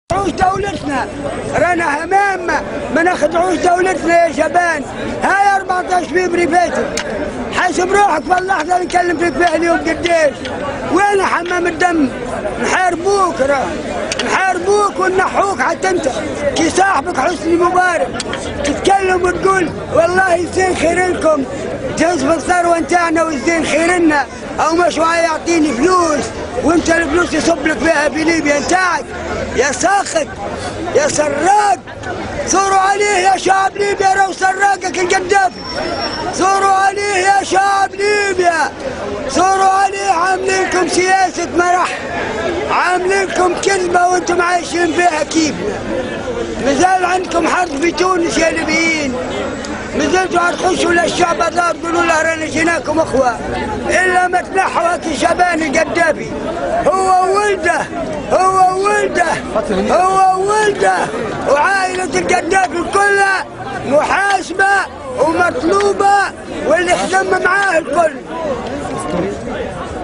دولتنا رانا همام ما نخدعوش دولتنا يا شبان. هاي 14 فبراير فاتت، حاسب روحك في اللحظه اللي نكلم فيك فيها اليوم قديش. وين حمام الدم؟ نحاربوك نحاربوك ونحوك حتى انت كي صاحبك حسني مبارك تتكلم وتقول والله يزين خيركم جزء الثروه نتاعنا ويزين خيرنا، او مش يعطيني فلوس وانت الفلوس يصب لك فيها في ليبيا نتاعك. يا ساخط يا سراق، ثوروا عليه يا شعب ليبيا، راهو سراقك القذافي. ثوروا عليه يا شعب ليبيا، ثوروا عليه. عاملين لكم سياسة مرح، عاملين لكم كذبة وانتم عايشين فيها كيف. مازال عندكم حرب في تونس يا ليبيين، مازلتوا هتخشوا للشعب هذا تقولوا له رانا جيناكم اخوة، الا ما تنحوا هاك شبان القذافي. هو ولده هو ولده هو ولده وعائلة القذافي كلها محاسبة ومطلوبة واللي خدم معاه الكل.